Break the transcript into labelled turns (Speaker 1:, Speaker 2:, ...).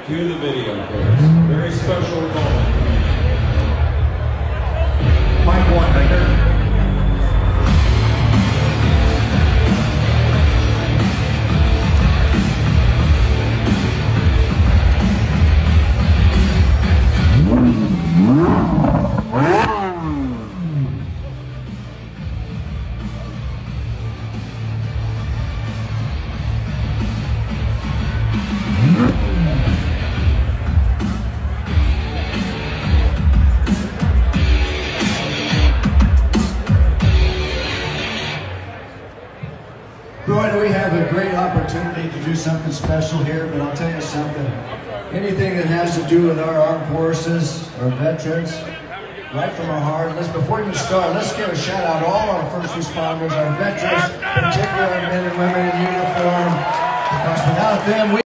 Speaker 1: to the video, please. Very special moment.
Speaker 2: Mic one, Baker. Boy, do we have a great opportunity to do something special here, but I'll tell you something. Anything that has to do with our armed forces, our veterans, right from our heart. Before we even start, let's give a shout out to all our first responders, our veterans, particularly our men and women in uniform, because without them,